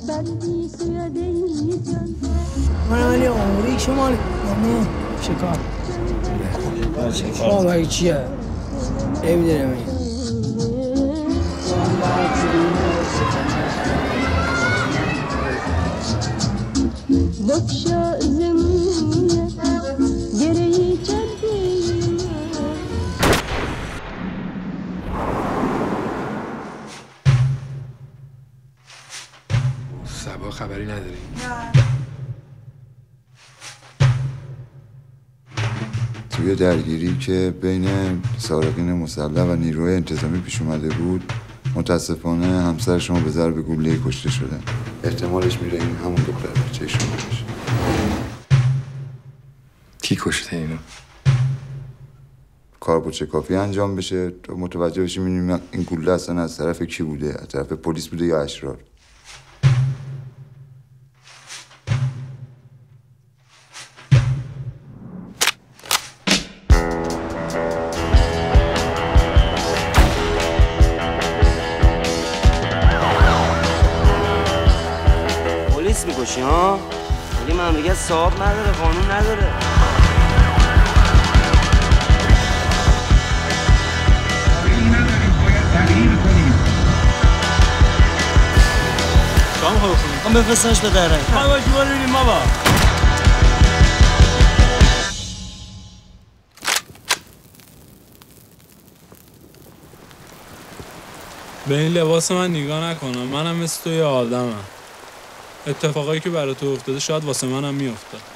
من ولی آموری شمالی ممنون شکار شما باید چیه؟ نمیدونم این بکشا زمینه گرهی چندینه سبا خبری نداری؟ نه. توی درگیری که بین سارقین مسلح و نیروی انتظامی پیش اومده بود متاسفانه همسر شما به ضرب گلوله کشته شدن. احتمالش میره این همون دختر بچه شما باشه. کی کشته اینو؟ کاربرد کافی انجام بشه تا متوجه بشیم این گلوله اصلا از طرف کی بوده، از طرف پلیس بوده یا اشرار. پلیس میکشی ها؟ میگه مملکت صاحب نداره، قانون نداره. شام خواه بخونیم هم بفرستنش به دره ما با جوار بینیم بابا. به این لباس من نگاه نکنم، منم مثل تو یه آدمم. اتفاقایی که برای تو افتاده شاید واسه منم میافتاد.